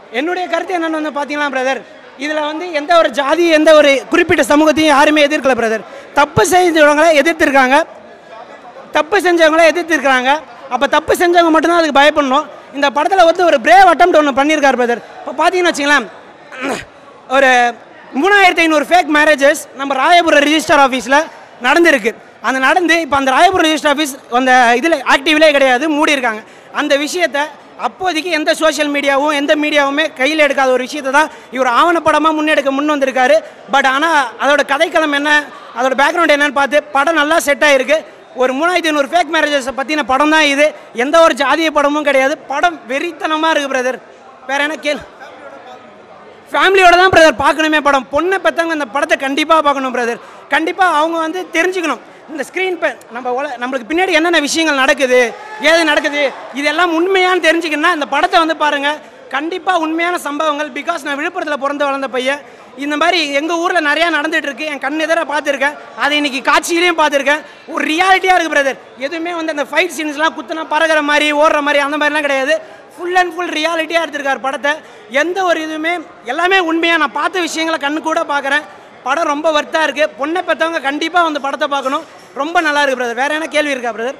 என்னுடைய கருத்து என்னென்னு வந்து பார்த்தீங்கன்னா பிரதர், இதில் வந்து எந்த ஒரு ஜாதி எந்த ஒரு குறிப்பிட்ட சமூகத்தையும் யாருமே எதிர்க்கல பிரதர். தப்பு செஞ்சவங்களை எதிர்த்துருக்காங்க, தப்பு செஞ்சவங்கள எதிர்த்துருக்காங்க. அப்போ தப்பு செஞ்சவங்க மட்டும்தான் அதுக்கு பயப்படணும். இந்த படத்தில் வந்து ஒரு பிரேவ் அட்டம்ப்ட் ஒன்று பண்ணியிருக்கார் பிரதர். இப்போ பார்த்தீங்கன்னு வச்சுங்களேன், ஒரு 3500 ஃபேக் மேரேஜஸ் நம்ம ராயபுரம் ரிஜிஸ்டர் ஆஃபீஸில் நடந்திருக்கு. அந்த நடந்து இப்போ அந்த ராயபுரம் ரிஜிஸ்டர் ஆஃபீஸ் அந்த இதில் ஆக்டிவ்லே கிடையாது, மூடி இருக்காங்க. அந்த விஷயத்தை அப்போதைக்கு எந்த சோஷியல் மீடியாவும் எந்த மீடியாவுமே கையில் எடுக்காத ஒரு விஷயத்தை தான் இவர் ஆவணப்படமாக முன்னெடுக்க முன் வந்திருக்காரு. பட் ஆனால் அதோட கதைக்களம் என்ன, அதோட பேக்ரவுண்ட் என்னன்னு பார்த்து படம் நல்லா செட் ஆகிருக்கு. ஒரு 3500 ஃபேக் மேரேஜஸை பற்றின படம் தான் இது. எந்த ஒரு ஜாதிய படமும் கிடையாது. படம் வெறித்தனமாக இருக்குது பிரதர். வேறு என்ன ஃபேமிலியோட தான் பிரதர் பார்க்கணுமே படம். பொண்ணை பெற்றவங்க இந்த படத்தை கண்டிப்பாக பார்க்கணும் பிரதர். கண்டிப்பாக அவங்க வந்து தெரிஞ்சுக்கணும் இந்த ஸ்க்ரீன் நம்மளுக்கு பின்னாடி என்னென்ன விஷயங்கள் நடக்குது, ஏது நடக்குது, இதெல்லாம் உண்மையானு தெரிஞ்சுக்கணும்னா இந்த படத்தை வந்து பாருங்கள். கண்டிப்பாக உண்மையான சம்பவங்கள். பிகாஸ் நான் விழுப்புரத்தில் பிறந்து வளர்ந்த பையன். இந்த மாதிரி எங்கள் ஊரில் நிறையா நடந்துகிட்டு இருக்குது. என் கண் எதிராக பார்த்துருக்கேன். அதை இன்றைக்கி காட்சியிலையும் பார்த்துருக்கேன். ஒரு ரியாலிட்டியாக இருக்குது பிரதர். எதுவுமே வந்து அந்த ஃபைட் சீன்ஸ்லாம் குத்துனா பறகிற மாதிரி ஓடுற மாதிரி அந்த மாதிரிலாம் கிடையாது. ஃபுல் அண்ட் ஃபுல் ரியாலிட்டியாக எடுத்திருக்கார் படத்தை. எந்த ஒரு இதுவுமே எல்லாமே உண்மையாக நான் பார்த்த விஷயங்களை கண்ணு கூட பார்க்குறேன். படம் ரொம்ப வர்த்தாக இருக்குது. பொண்ணை பெற்றவங்க கண்டிப்பாக வந்து படத்தை பார்க்கணும். ரொம்ப நல்லா இருக்குது பிரதர். வேறு என்ன கேள்வி இருக்கா பிரதர்?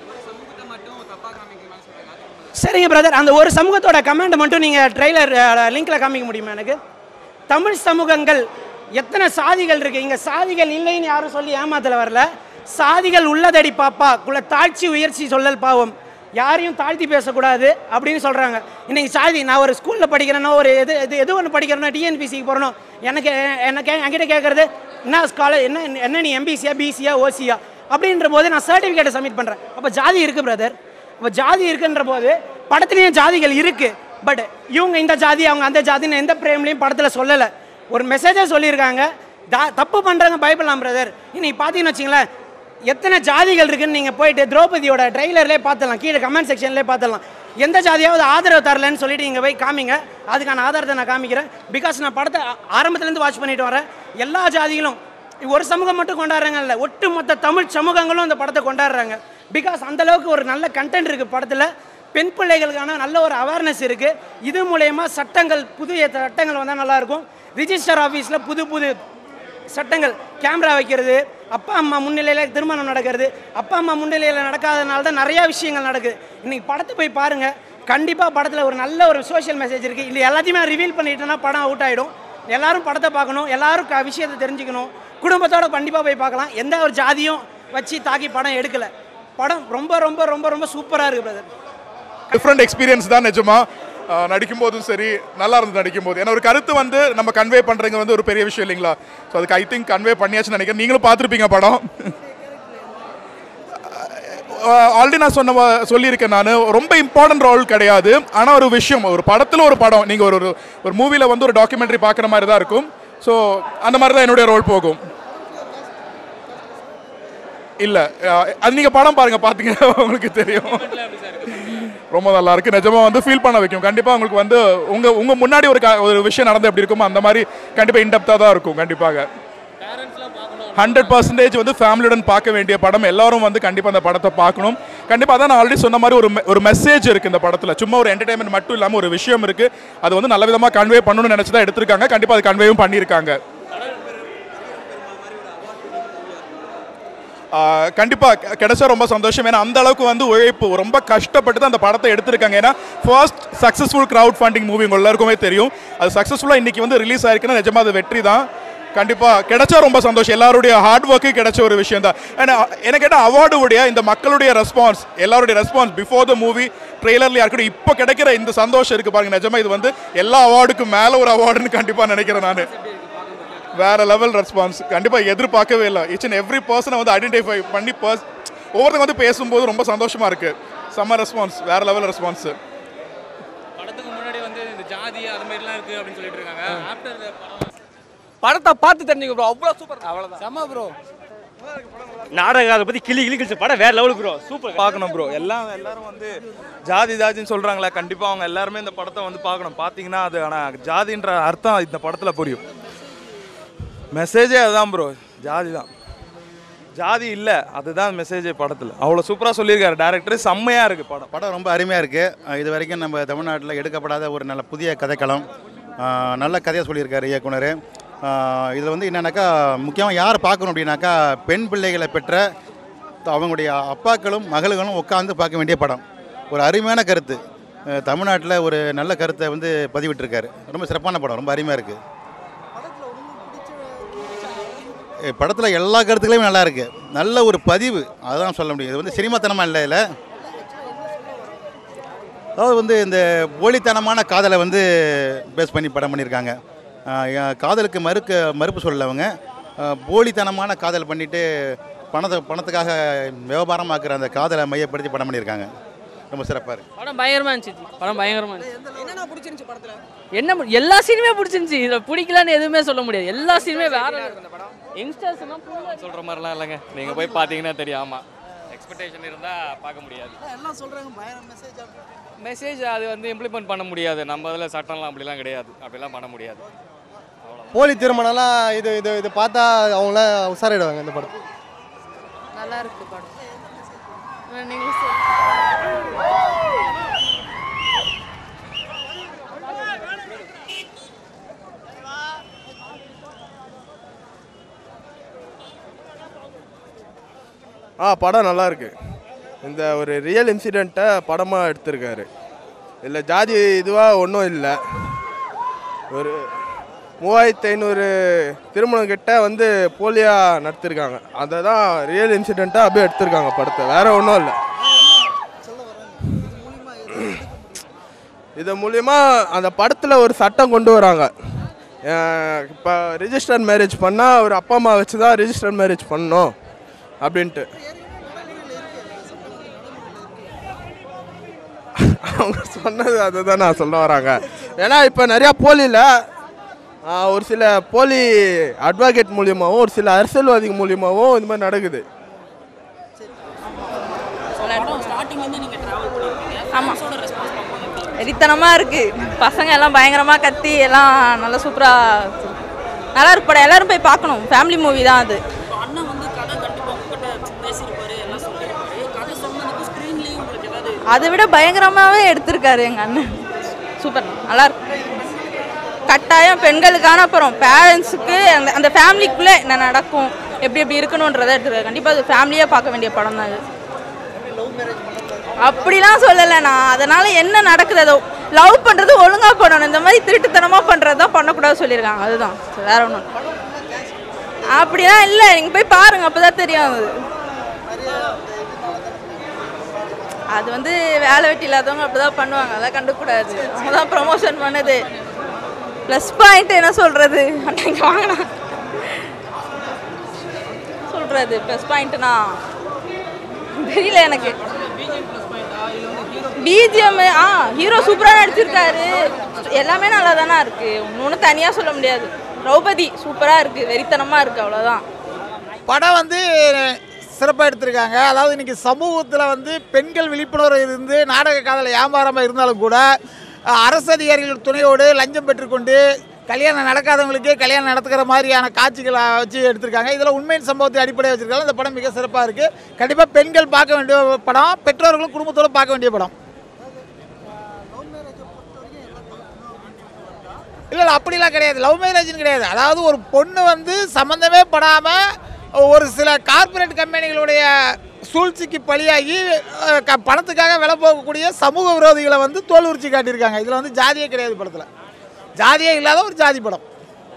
சரிங்க பிரதர், அந்த ஒரு சமூகத்தோட கமெண்ட் மட்டும் நீங்கள் ட்ரெய்லர் லிங்க்கில் காமிக்க முடியுமா எனக்கு? தமிழ் சமூகங்கள் எத்தனை சாதிகள் இருக்குது, இங்கே சாதிகள் இல்லைன்னு யாரும் சொல்லி ஏமாத்தல வரல. சாதிகள் உள்ளதடி பாப்பா குள்ள தாழ்ச்சி உயர்ச்சி சொல்லல் பாவம், யாரையும் தாழ்த்தி பேசக்கூடாது அப்படின்னு சொல்கிறாங்க. இன்றைக்கி சாதி, நான் ஒரு ஸ்கூலில் படிக்கிறேனோ ஒரு எது ஒன்று படிக்கிறேனோ டிஎன்பிசிக்கு போகிறனோ என்கிட்ட கேட்குறது என்ன ஸ்காலர் என்ன நீ எம்பிசியா பிசியா ஓசியா அப்படின்ற போது நான் சர்டிஃபிகேட்டை சப்மிட் பண்ணுறேன். அப்போ ஜாதி இருக்குது பிரதர். அப்போ ஜாதி இருக்குன்ற போது படத்துலேயும் ஜாதிகள் இருக்குது. பட் இவங்க இந்த ஜாதி அவங்க அந்த ஜாதின்னு எந்த பிரேம்லையும் படத்தில் சொல்லலை. ஒரு மெசேஜாக சொல்லியிருக்காங்க. தப்பு பண்ணுறாங்க பயப்படலாம் பிரதர். இன்னைக்கு பார்த்தீங்கன்னு வச்சிங்களேன், எத்தனை ஜாதிகள் இருக்குன்னு நீங்கள் போயிட்டு திரௌபதியோட ட்ரெய்லர்லேயே பார்த்துடலாம், கீழே கமெண்ட் செக்ஷன்லேயே பார்த்துடலாம். எந்த ஜாதியாவது ஆதரவு தரலன்னு சொல்லிட்டு நீங்கள் போய் காமிங்க, அதுக்கான ஆதாரத்தை நான் காமிக்கிறேன். பிகாஸ் நான் படத்தை ஆரம்பத்துலேருந்து வாட்ச் பண்ணிட்டு வரேன். எல்லா ஜாதிகளும் ஒரு சமூகம் மட்டும் கொண்டாடுறாங்க இல்லை, ஒட்டுமொத்த தமிழ் சமூகங்களும் அந்த படத்தை கொண்டாடுறாங்க. பிகாஸ் அந்தளவுக்கு ஒரு நல்ல கண்டென்ட் இருக்குது படத்தில். பெண் பிள்ளைகளுக்கான நல்ல ஒரு அவேர்னஸ் இருக்குது. இது மூலயமா சட்டங்கள் புதிய சட்டங்கள் வந்தால் நல்லாயிருக்கும். ரிஜிஸ்டர் ஆஃபீஸில் புது புது சட்டங்கள், கேமரா வைக்கிறது, அப்பா அம்மா முன்னிலையில் திருமணம் நடக்கிறது, அப்பா அம்மா முன்னிலையில் நடக்காதனால தான் நிறையா விஷயங்கள் நடக்குது. இன்றைக்கி படத்தை போய் பாருங்கள். கண்டிப்பாக படத்தில் ஒரு நல்ல ஒரு சோஷியல் மெசேஜ் இருக்குது. இல்லை எல்லாத்தையுமே நான் ரிவீல் பண்ணிட்டேன்னா படம் அவுட் ஆகிடும். எல்லோரும் படத்தை பார்க்கணும், எல்லோரும் விஷயத்தை தெரிஞ்சுக்கணும். குடும்பத்தோடு கண்டிப்பாக போய் பார்க்கலாம். எந்த ஒரு ஜாதியும் வச்சு தாக்கி படம் எடுக்கலை. படம் ரொம்ப ரொம்ப ரொம்ப ரொம்ப சூப்பராக இருக்குது பிரதர். டிஃப்ரெண்ட் எக்ஸ்பீரியன்ஸ் தான் நிஜமா. நடிக்கும் போதும் சரி நல்லா இருந்தது நடிக்கும் போது. ஏன்னா ஒரு கருத்து வந்து நம்ம கன்வே பண்ணுறங்க வந்து ஒரு பெரிய விஷயம் இல்லைங்களா? ஸோ அதுக்கு ஐ திங்க் கன்வே பண்ணியாச்சுன்னு நினைக்கிறேன். நீங்களும் பார்த்துருப்பீங்க படம். ஆல்ரெடி நான் சொல்லியிருக்கேன், நான் ரொம்ப இம்பார்ட்டன்ட் ரோல் கிடையாது. ஆனால் ஒரு விஷயம், ஒரு படத்தில் ஒரு படம் நீங்கள் ஒரு மூவியில் வந்து ஒரு டாக்குமெண்ட்ரி பார்க்குற மாதிரி தான் இருக்கும். ஸோ அந்த மாதிரி தான் என்னுடைய ரோல் போகும். இல்லை அது நீங்கள் படம் பாருங்கள், பார்த்தீங்கன்னா உங்களுக்கு தெரியும். ரொம்ப நல்லா இருக்குது நிஜமாக. வந்து ஃபீல் பண்ண வைக்கும். கண்டிப்பாக உங்களுக்கு வந்து உங்கள் முன்னாடி ஒரு விஷயம் நடந்து எப்படி இருக்குமோ அந்த மாதிரி கண்டிப்பாக இன்டெப்த்தாக தான் இருக்கும். கண்டிப்பாக 100% வந்து ஃபேமிலியுடன் பார்க்க வேண்டிய படம். எல்லாரும் வந்து கண்டிப்பாக அந்த படத்தை பார்க்கணும். கண்டிப்பாக தான் நான் ஆல்ரெடி சொன்ன மாதிரி ஒரு மெசேஜ் இருக்குது இந்த படத்தில். சும்மா ஒரு என்டர்டைன்மெண்ட் மட்டும் இல்லாமல் ஒரு விஷயம் இருக்குது. அது வந்து நல்ல விதமாக கன்வே பண்ணணும்னு நினச்சி தான் எடுத்திருக்காங்க. கண்டிப்பாக அது கன்வேவும் பண்ணியிருக்காங்க. கண்டிப்பாக கிடைச்சா ரொம்ப சந்தோஷம். ஏன்னா அந்த அளவுக்கு வந்து உழைப்பு ரொம்ப கஷ்டப்பட்டு தான் அந்த படத்தை எடுத்திருக்காங்க. ஏன்னா first successful crowd funding movie உங்கள் எல்லாருக்குமே தெரியும். அது சக்ஸஸ்ஃபுல்லாக இன்றைக்கி வந்து ரிலீஸ் ஆயிருக்குன்னா நிஜமாக அது வெற்றி தான். கண்டிப்பாக கிடைச்சா ரொம்ப சந்தோஷம். எல்லாருடைய ஹார்ட் ஒர்க்கு கிடைச்ச ஒரு விஷயம் தான். ஏன்னா எனக்கு கேட்டால் அவார்டுடைய இந்த மக்களுடைய ரெஸ்பான்ஸ், எல்லாருடைய ரெஸ்பான்ஸ் பிஃபோர் த மூவி ட்ரெய்லர்ல யாருக்கும் இப்போ கிடைக்கிற இந்த சந்தோஷம் இருக்குது பாருங்க. நிஜமாக இது வந்து எல்லா அவார்டுக்கும் மேலே ஒரு அவார்டுன்னு கண்டிப்பாக நினைக்கிறேன் நான். வேற லெவல் ரெஸ்பான்ஸ். கண்டிப்பாக எதிர்பார்க்கவே இல்லை. ஈச் அண்ட் எவ்ரி பர்சனை வந்து ஐடென்டிஃபை பண்ணி ஒவ்வொருத்தங்க வந்து பேசும்போது ரொம்ப சந்தோஷமாக இருக்குது. செம்ம ரெஸ்பான்ஸ், வேற லெவல் ரெஸ்பான்ஸு. படத்துக்கு முன்னாடி வந்து இந்த ஜாதி அது மாதிரிலாம் இருக்குது அப்படின்னு சொல்லிட்டு இருக்காங்க. ஆஃப்டர் படத்தை பார்த்து தெரிஞ்சுங்க ப்ரோ. அவ்வளோ சூப்பர். அவ்வளோதான் செம்ம ப்ரோ. நாடக அதை பற்றி கிழிச்சு படம் வேற லெவலுக்கு ப்ரோ. சூப்பர் பார்க்கணும் ப்ரோ. எல்லாரும் வந்து ஜாதின்னு சொல்கிறாங்களே, கண்டிப்பாக அவங்க எல்லாருமே இந்த படத்தை வந்து பார்க்கணும். பார்த்தீங்கன்னா அது ஆனால் ஜாதின்ற அர்த்தம் இந்த படத்தில் புரியும். மெசேஜே அதுதான் ப்ரோ, ஜாதி தான். ஜாதி இல்லை, அதுதான் மெசேஜ் படத்தில். அவ்வளோ சூப்பராக சொல்லியிருக்காரு டேரக்டர். செம்மையாக இருக்குது படம். படம் ரொம்ப அருமையாக இருக்குது. இது வரைக்கும் நம்ம தமிழ்நாட்டில் எடுக்கப்படாத ஒரு நல்ல புதிய கதைக்களம். நல்ல கதையாக சொல்லியிருக்காரு இயக்குனர். இதில் வந்து என்னென்னாக்கா முக்கியமாக யார் பார்க்கணும் அப்படின்னாக்கா பெண் பிள்ளைகளை பெற்ற அவங்களுடைய அப்பாக்களும் மகளுங்களும் உட்காந்து பார்க்க வேண்டிய படம். ஒரு அருமையான கருத்து, தமிழ்நாட்டில் ஒரு நல்ல கருத்தை வந்து பதிவிட்டிருக்காரு. ரொம்ப சிறப்பான படம், ரொம்ப அருமையாக இருக்குது. படத்தில் எல்லா கருத்துக்களையும் நல்லா இருக்குது. நல்ல ஒரு பதிவு, அதுதான் சொல்ல முடியும். இது வந்து சினிமாத்தனமாக இல்லை. இல்லை அதாவது வந்து இந்த போலித்தனமான காதலை வந்து பேஸ் பண்ணி படம் பண்ணியிருக்காங்க. காதலுக்கு மறுப்பு சொல்லவங்க போலித்தனமான காதல் பண்ணிவிட்டு பணத்துக்காக வியாபாரமாக்குற அந்த காதலை மையப்படுத்தி படம் பண்ணியிருக்காங்க. ரொம்ப சிறப்பாக இருக்குது. படம் பயங்கரமாக இருந்துச்சு. படம் பயங்கரமாக இருந்துச்சு. என்னென்ன பிடிச்சிருந்துச்சு படத்தில்? என்ன எல்லா சீனுமே பிடிச்சிருந்துச்சி. இதில் பிடிக்கலான்னு எதுவுமே சொல்ல முடியாது. எல்லா சீனுமே வேறு. யங்ஸ்டர்ஸ் எல்லாம் சொல்கிற மாதிரிலாம் இல்லைங்க, நீங்கள் போய் பார்த்தீங்கன்னா தெரியும். ஆமாம், எக்ஸ்பெக்டேஷன் இருந்தால் பார்க்க முடியாது. எல்லாம் சொல்கிறாங்க மெசேஜ் அது வந்து இம்ப்ளிமெண்ட் பண்ண முடியாது. நம்ம அதில் சட்டம்லாம் அப்படிலாம் கிடையாது, அப்படிலாம் பண்ண முடியாது. போலி திருமணம்லாம் இது இது இது பார்த்தா அவங்களாம் உசாரிடுவாங்க. இந்த படம் நல்லா இருக்கு. படம் படம் நல்லா இருக்கு. இந்த ஒரு ரியல் இன்சிடெண்ட்டை படமாக எடுத்திருக்காரு. இல்லை ஜாதி இதுவாக ஒன்றும் இல்லை. ஒரு 3500 திருமணம் கிட்ட வந்து போலியாக நடத்திருக்காங்க. அதை தான் ரியல் இன்சிடெண்ட்டாக அப்படியே எடுத்திருக்காங்க படத்தை, வேற ஒன்றும் இல்லை. இது மூலிமா அந்த படத்தில் ஒரு சட்டம் கொண்டு வராங்க. இப்போ ரிஜிஸ்டர் மேரேஜ் பண்ணால் ஒரு அப்பா அம்மா வச்சு தான் ரிஜிஸ்டர் மேரேஜ் பண்ணணும் அப்படின்ட்டு அவங்க சொன்னது. அதுதான் நான் சொல்ல வராங்க. ஏன்னா இப்போ நிறையா போலியில் ஒரு சில போலி அட்வொகேட் மூலியமாகவும் ஒரு சில அரசியல்வாதிகள் மூலியமாகவும் இந்த மாதிரி நடக்குது. ஆமாம், வெறித்தனமாக இருக்குது. பசங்க எல்லாம் பயங்கரமாக கத்தி எல்லாம் நல்லா சூப்பராக நல்லா இருக்கு படம். எல்லோரும் போய் பார்க்கணும். ஃபேமிலி மூவி தான் அது. அதை விட பயங்கரமாகவே எடுத்திருக்காரு எங்கள் அண்ணன். சூப்பர், நல்லா இருக்கு. கட்டாயம் பெண்களுக்கான அப்புறம் பேரண்ட்ஸுக்கு அந்த ஃபேமிலிக்குள்ளே என்ன நடக்கும், எப்படி எப்படி இருக்கணுன்றதை எடுத்துருக்காரு. கண்டிப்பாக அது ஃபேமிலியாக பார்க்க வேண்டிய படம் தான் அது. அப்படிலாம் சொல்லலை நான். அதனால் என்ன நடக்குது, அதை லவ் பண்ணுறது ஒழுங்காக பண்ணணும். இந்த மாதிரி திருட்டுத்தனமாக பண்ணுறது தான் பண்ணக்கூடாது சொல்லியிருக்காங்க. அதுதான், வேற ஒன்றும் அப்படிலாம் இல்லை. நீங்கள் போய் பாருங்கள், அப்போ தான் தெரியும். அது வந்து வேலை வெட்டி இல்லாதவங்க அப்படி தான் பண்ணுவாங்க. அதெல்லாம் கண்டுக்கூடாது. அவங்க தான் ப்ரமோஷன் பண்ணுது. ப்ளஸ் பாயிண்ட் என்ன சொல்கிறது, அன்றைக்கி வாங்கினா சொல்கிறது ப்ளஸ் பாயிண்ட்னா தெரியல எனக்கு. பிஜிஎம் ஹீரோ சூப்பராக நடிச்சிருக்காரு. எல்லாமே நல்லா தானே இருக்குது. ஒன்று தனியாக சொல்ல முடியாது. திரௌபதி சூப்பராக இருக்குது, வெறித்தனமாக இருக்குது, அவ்வளோதான். படம் வந்து சிறப்பாக எடுத்திருக்காங்க. அதாவது இன்றைக்கி சமூகத்தில் வந்து பெண்கள் விழிப்புணர்வு இருந்து நாடக காதலை வியாபாரமாக இருந்தாலும் கூட அரசு அதிகாரிகள் துணையோடு லஞ்சம் பெற்றுக்கொண்டு கல்யாணம் நடக்காதவங்களுக்கே கல்யாணம் நடத்துகிற மாதிரியான காட்சிகளை வச்சு எடுத்திருக்காங்க. இதில் உண்மையின் சம்பவத்தை அடிப்படையாக வச்சுருக்காங்க. இந்த படம் மிக சிறப்பாக இருக்குது. கண்டிப்பாக பெண்கள் பார்க்க வேண்டிய படம், பெற்றோர்களும் குடும்பத்தோடு பார்க்க வேண்டிய படம். இல்லை அப்படிலாம் கிடையாது, லவ் மேரேஜ்னு கிடையாது. அதாவது ஒரு பொண்ணு வந்து சம்மந்தமே படாமல் ஒரு சில கார்ப்பரேட் கம்பெனிகளுடைய சூழ்ச்சிக்கு பலியாகி பணத்துக்காக விலை போகக்கூடிய சமூக விரோதிகளை வந்து தோல் உரிச்சி காட்டியிருக்காங்க. இதில் வந்து ஜாதியே கிடையாது. படத்தில் ஜாதியே இல்லாத ஒரு ஜாதி படம்.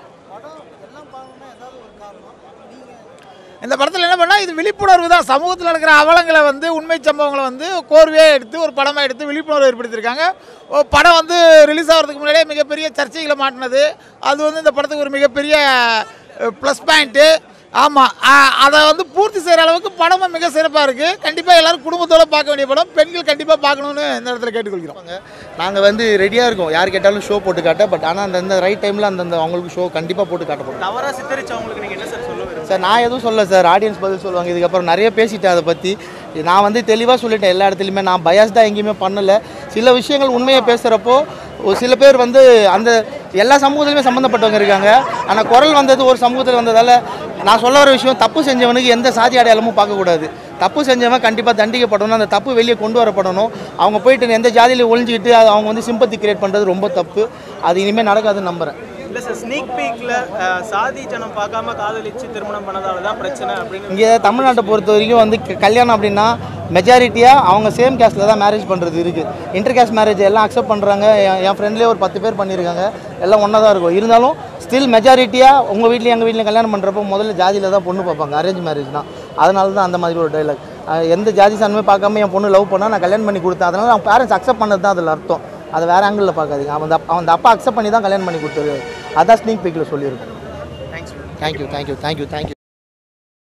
இந்த படத்தில் என்ன பண்ணால் இது விழிப்புணர்வு தான். சமூகத்தில் நடக்கிற அவலங்களை வந்து உண்மை சம்பவங்களை வந்து கோர்வையாக எடுத்து ஒரு படமாக எடுத்து விழிப்புணர்வு ஏற்படுத்தியிருக்காங்க. படம் வந்து ரிலீஸ் ஆகிறதுக்கு முன்னாடியே மிகப்பெரிய சர்ச்சைகளை மாட்டினது. அது வந்து இந்த படத்துக்கு ஒரு மிகப்பெரிய ப்ளஸ் பாயிண்ட்டு. ஆமாம், அதை வந்து பூர்த்தி செய்கிற அளவுக்கு படமும் மிக சிறப்பாக இருக்குது. கண்டிப்பாக எல்லோரும் குடும்பத்தோடு பார்க்க வேண்டிய படம். பெண்கள் கண்டிப்பாக பார்க்கணுன்னு இந்த இடத்துல கேட்டுக்கொள்கிறோம். நாங்கள் வந்து ரெடியாக இருக்கோம், யார் கேட்டாலும் ஷோ போட்டு காட்ட. பட் ஆனால் அந்த ரைட் டைமில் அந்தந்த அவங்களுக்கு ஷோ கண்டிப்பாக போட்டு காட்டப்படும். தவறாக சித்தரிச்சவங்களுக்கு நீங்கள் என்ன சார் சொல்லுவீங்க? சார் நான் எதுவும் சொல்ல சார், ஆடியன்ஸ் பதில் சொல்லுவாங்க. இதுக்கப்புறம் நிறைய பேசிட்டேன் அதை பற்றி. நான் வந்து தெளிவாக சொல்லிட்டேன் எல்லா இடத்துலையுமே. நான் பயாஸ்டாக எங்கேயுமே பண்ணலை. சில விஷயங்கள் உண்மையை பேசுகிறப்போ ஒரு சில பேர் வந்து அந்த எல்லா சமூகத்திலுமே சம்மந்தப்பட்டவங்க இருக்காங்க. ஆனால் குரல் வந்தது ஒரு சமூகத்தில் வந்ததால் நான் சொல்ல வர விஷயம், தப்பு செஞ்சவனுக்கு எந்த சாதி அடையாளமும் பார்க்கக்கூடாது. தப்பு செஞ்சவன் கண்டிப்பாக தண்டிக்கப்படணும், அந்த தப்பு வெளியே கொண்டு வரப்படணும். அவங்க போயிட்டு எந்த ஜாதியில் ஒழிஞ்சிக்கிட்டு அவங்க வந்து சிம்பத்தி கிரியேட் பண்ணுறது ரொம்ப தப்பு. அது இனிமேல் நடக்காதுன்னு நம்புகிறேன். இல்லை சார், ஸ்னீக் பீக்கில் சாதி ஜனம் பார்க்காம காதலிச்சு திருமணம் பண்ணதால தான் பிரச்சனை அப்படின்னு. இங்கே தமிழ்நாட்டை பொறுத்த வரைக்கும் வந்து கல்யாணம் அப்படின்னா மெஜாரிட்டியாக அவங்க சேம் கேஸ்ட்டில் தான் மேரேஜ் பண்ணுறது இருக்குது. இன்டர் கேஸ்ட் மேரேஜ் எல்லாம் அக்செப்ட் பண்ணுறாங்க. என் ஃப்ரெண்ட்லேயே ஒரு 10 பேர் பண்ணியிருக்காங்க. எல்லாம் ஒன்றா தான் இருக்கும். இருந்தாலும் ஸ்டில் மெஜாரிட்டியாக உங்கள் வீட்லேயும் எங்கள் வீட்லையும் கல்யாணம் பண்ணுறப்போ முதல்ல ஜாதியில் தான் பொண்ணு பார்ப்பாங்க. அரேஞ்ச் மேரேஜ் தான். அதனால தான் அந்த மாதிரி ஒரு டைலாக். எந்த ஜாதி சார்ந்துமே பார்க்காம என் பொண்ணு லவ் பண்ணால் நான் கல்யாணம் பண்ணி கொடுத்தேன். அதனால் அவங்க பேரண்ட்ஸ் அக்செப்ட் பண்ணது தான் அதில் அர்த்தம். அதை வேறு ஆங்கிளில் பார்க்காதீங்க. அவன் அப்பா அக்செப்ட் பண்ணி தான் கல்யாணம் பண்ணி கொடுத்தது. அதான் ஸ்னீக் பீக்கில் சொல்லியிருக்கேன். தேங்க்யூ.